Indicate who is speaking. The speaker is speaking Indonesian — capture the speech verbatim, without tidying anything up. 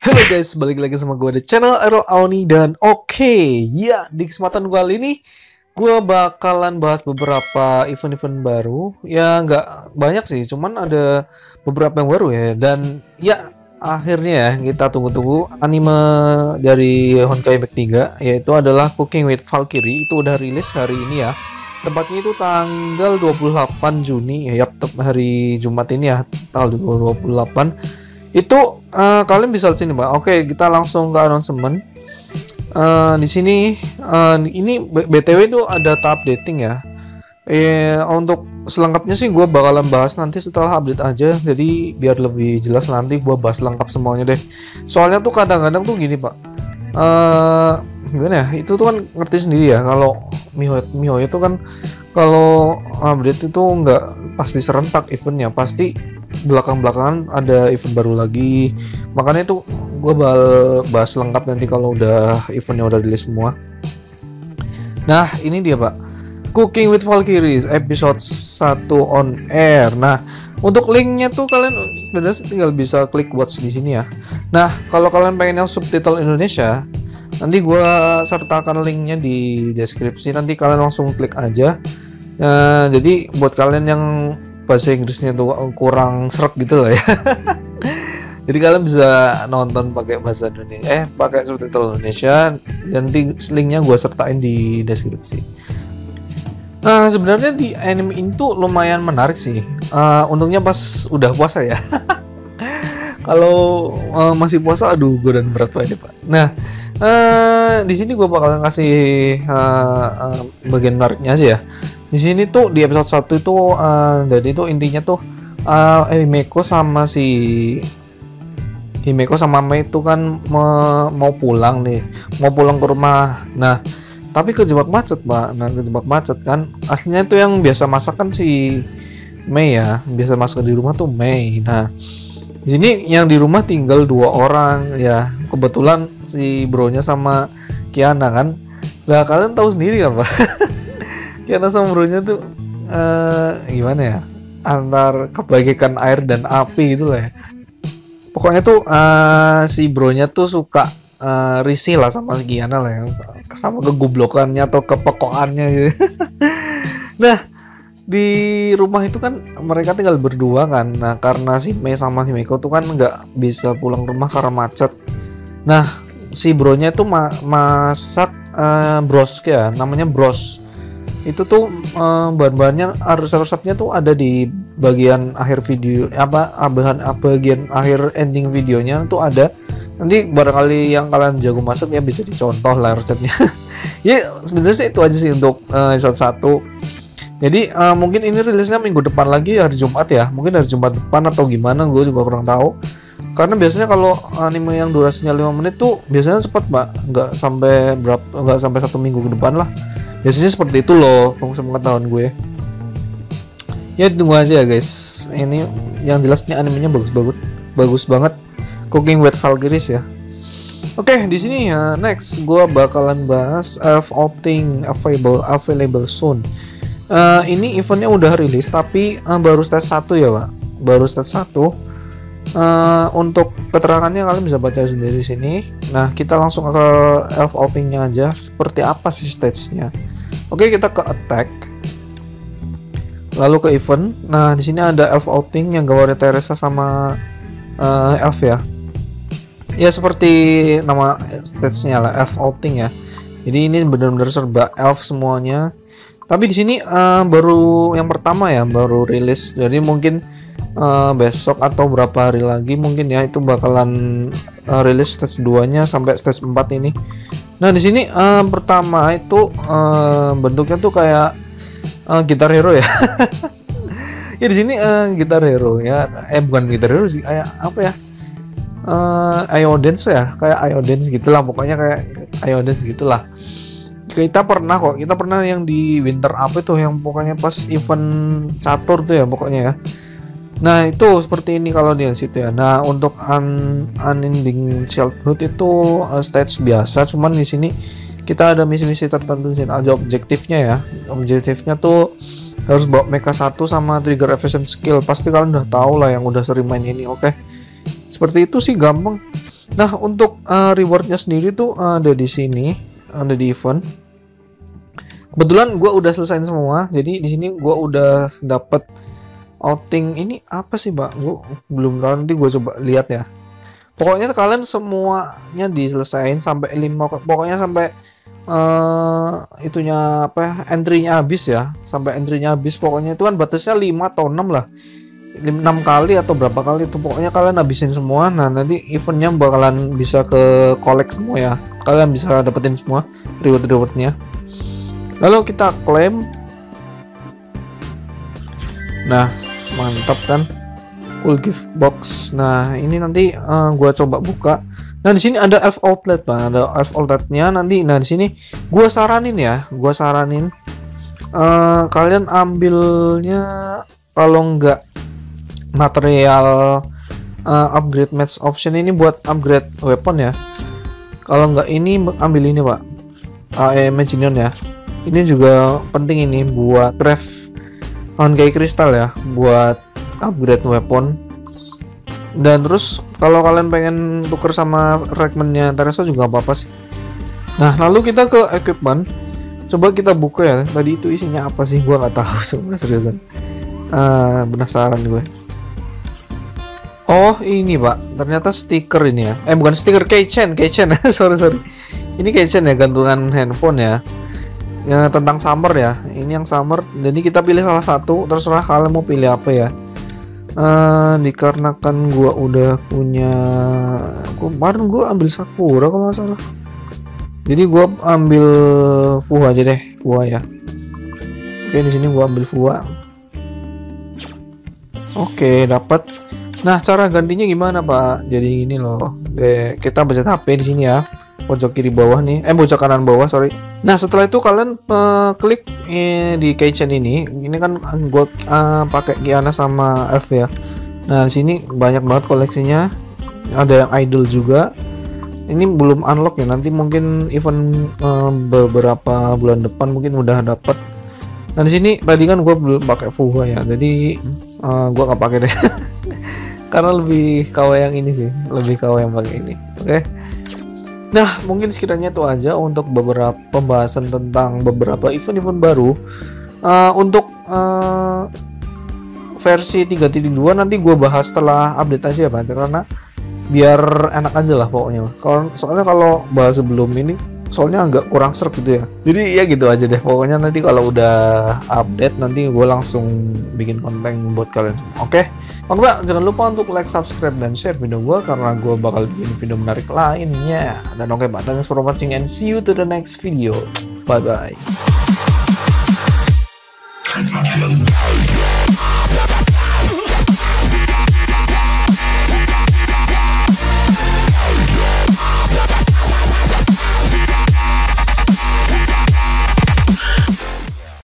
Speaker 1: Halo guys, balik lagi sama gue di channel Errol Aoni. Dan oke, ya di kesempatan gue kali ini gue bakalan bahas beberapa event-event baru. Ya nggak banyak sih, cuman ada beberapa yang baru ya. Dan ya akhirnya ya kita tunggu-tunggu anime dari Honkai Impact tiga, yaitu adalah Cooking with Valkyrie. Itu udah rilis hari ini ya. Tempatnya itu tanggal dua puluh delapan Juni ya, hari Jumat ini ya, tanggal dua puluh delapan. Itu uh, kalian bisa lihat sini, Pak. Oke, kita langsung ke announcement. Uh, di sini uh, ini B T W itu ada tahap updating ya. Eh, untuk selengkapnya sih gue bakalan bahas nanti setelah update aja. Jadi biar lebih jelas nanti gue bahas lengkap semuanya deh. Soalnya tuh kadang-kadang tuh gini, Pak. Uh, gimana ya? Itu tuh kan ngerti sendiri ya, kalau Miho Miho itu kan kalau update itu nggak pasti serentak eventnya, pasti belakang-belakangan ada event baru lagi. Makanya itu gue bahas lengkap nanti kalau udah eventnya udah rilis semua. Nah ini dia, Pak, Cooking with Valkyrie episode satu on air. Nah untuk linknya tuh kalian sebenarnya tinggal bisa klik watch di sini ya. Nah kalau kalian pengen yang subtitle Indonesia, nanti gue sertakan linknya di deskripsi, nanti kalian langsung klik aja. Nah, jadi buat kalian yang bahasa Inggrisnya tuh kurang seret gitu lah ya. Jadi kalian bisa nonton pakai bahasa Indonesia, eh pakai subtitle Indonesia. Nanti linknya gue sertain di deskripsi. Nah sebenarnya di anime itu lumayan menarik sih. Uh, untungnya pas udah puasa ya. Kalau uh, masih puasa, aduh godaan berat banget Pak. Nah uh, di sini gue bakalan kasih uh, uh, bagian menariknya aja ya. Di sini tuh di episode satu itu uh, jadi itu intinya tuh uh, Himeko sama si Himeko sama Mei itu kan me, mau pulang nih, mau pulang ke rumah. Nah, tapi kejebak macet, Pak. Nah, kejebak macet kan. Aslinya itu yang biasa masak kan si Mei ya, biasa masak di rumah tuh Mei. Nah, di sini yang di rumah tinggal dua orang ya. Kebetulan si bronya sama Kiana kan. Lah kalian tahu sendiri kan, Pak. Kiana sama bronya tuh uh, gimana ya, antar kebaikan air dan api gitu lah ya. Pokoknya tuh uh, si bronya tuh suka uh, risih lah sama Kiana lah ya, sama kegoblokannya atau kepekoannya gitu. Nah di rumah itu kan mereka tinggal berdua kan. Nah karena si Mei sama si Meko tuh kan nggak bisa pulang rumah karena macet. Nah si bronya tuh ma masak uh, bros ya, namanya bros. Itu tuh uh, bahan-bahannya, resep-resepnya tuh ada di bagian akhir video, apa bahan bagian akhir ending videonya tuh ada. Nanti barangkali yang kalian jago masak ya bisa dicontoh lah resepnya. Ya sebenarnya sih itu aja sih untuk uh, episode satu. Jadi uh, mungkin ini rilisnya minggu depan lagi, hari Jumat ya, mungkin hari Jumat depan atau gimana, gue juga kurang tahu. Karena biasanya kalau anime yang durasinya lima menit tuh biasanya cepat, Pak, nggak sampai berapa, nggak sampai satu minggu ke depan lah. Biasanya seperti itu loh, pengetahuan gue. Ya tunggu aja ya guys. Ini yang jelas nih animenya bagus banget, bagus banget. Cooking with Valkyrie ya. Oke, okay, di sini ya next gue bakalan bahas Elf Outing available available soon. Uh, ini eventnya udah rilis tapi uh, baru stage satu ya, Pak. Baru stage satu. Uh, untuk keterangannya kalian bisa baca sendiri di sini. Nah, kita langsung ke Elf Outing-nya aja. Seperti apa sih stage-nya? Oke, kita ke attack. Lalu ke event. Nah, di sini ada Elf Outing yang gambarnya Teresa sama uh, Elf ya. Ya seperti nama stage-nya lah, Elf Outing ya. Jadi ini benar-benar serba elf semuanya. Tapi di sini uh, baru yang pertama ya, baru rilis. Jadi mungkin uh, besok atau berapa hari lagi mungkin ya itu bakalan uh, rilis stage dua nya sampai stage empat ini. Nah di sini uh, pertama itu uh, bentuknya tuh kayak uh, Guitar Hero ya. Ya di sini uh, Guitar Hero ya, eh bukan Guitar Hero sih, kayak apa ya? Uh, Io Dance ya, kayak Io Dance gitulah, pokoknya kayak Io Dance gitulah. Kita pernah kok, kita pernah yang di Winter apa itu, yang pokoknya pas event catur tuh ya pokoknya ya. Nah itu seperti ini kalau di situ ya. Nah untuk un unending childhood itu uh, stage biasa, cuman di sini kita ada misi-misi tertentu sih. Ada objektifnya ya. Objektifnya tuh harus bawa mecha satu sama trigger efficient skill. Pasti kalian udah tahu lah yang udah sering main ini. Oke, seperti itu sih, gampang. Nah, untuk uh, rewardnya sendiri tuh ada di sini, ada di event. Kebetulan gue udah selesai semua, jadi di sini gue udah dapat outing ini apa sih, Pak? Gue belum tahu, nanti gue coba lihat ya. Pokoknya kalian semuanya diselesain sampai lima, pokoknya sampai uh, itunya apa ya, entry-nya habis ya, sampai entry-nya habis. Pokoknya itu kan batasnya lima atau enam lah. enam kali atau berapa kali itu, pokoknya kalian habisin semua. Nah, nanti eventnya bakalan bisa ke collect semua ya, kalian bisa dapetin semua reward-rewardnya. Lalu kita klaim. Nah, mantap kan, full gift box. Nah, ini nanti uh, gua coba buka. Nah, di sini ada elf outlet, Pak. Ada elf outletnya nanti. Nah, di sini gua saranin ya, gua saranin uh, kalian ambilnya kalau nggak material uh, upgrade match option ini buat upgrade weapon ya. Kalau nggak ini ambil ini, Pak, uh, Imaginion ya. Ini juga penting ini buat craft kayak kristal ya, buat upgrade weapon. Dan terus kalau kalian pengen tuker sama fragmentnya Tereso juga apa-apa sih. Nah, lalu kita ke equipment. Coba kita buka ya. Tadi itu isinya apa sih? Gua nggak tahu sebenarnya, seriusan. Uh, penasaran gue. Oh, ini, Pak, ternyata stiker ini ya. Eh, bukan stiker, keychain, keychain. sorry sorry. Ini keychain ya, gantungan handphone ya. Ya, tentang summer ya. Ini yang summer. Jadi kita pilih salah satu, terserah kalian mau pilih apa ya. Uh, dikarenakan gua udah punya, kemarin gua ambil Sakura kalau nggak salah. Jadi gua ambil Fuwa aja deh, Fuwa ya. Oke, di sini gua ambil Fuwa. Oke, dapat. Nah, cara gantinya gimana, Pak? Jadi ini loh, eh, kita pencet H P di sini ya, pojok kiri bawah nih, eh pojok kanan bawah, sorry. Nah, setelah itu kalian uh, klik eh, di keychain ini. Ini kan gue uh, pakai Kiana sama F ya. Nah, di sini banyak banget koleksinya. Ada yang idol juga. Ini belum unlock ya. Nanti mungkin event uh, beberapa bulan depan mungkin udah dapat. Nah, di sini tadi kan gue belum pakai Fuwa ya. Jadi uh, gue nggak pakai deh. Karena lebih K W yang ini sih, lebih K W yang pakai ini. Oke. Okay. Nah, mungkin sekiranya itu aja untuk beberapa pembahasan tentang beberapa event-event baru. Uh, untuk uh, versi tiga titik dua nanti gue bahas setelah update aja ya, Pak, karena biar enak aja lah pokoknya. Kalau soalnya kalau bahas sebelum ini soalnya agak kurang serp gitu ya. Jadi ya gitu aja deh. Pokoknya nanti kalau udah update nanti gue langsung bikin konten buat kalian semua. Oke. Oke, Pak, jangan lupa untuk like, subscribe, dan share video gue karena gue bakal bikin video menarik lainnya. Dan oke, Pak, thanks for watching and see you to the next video. Bye bye.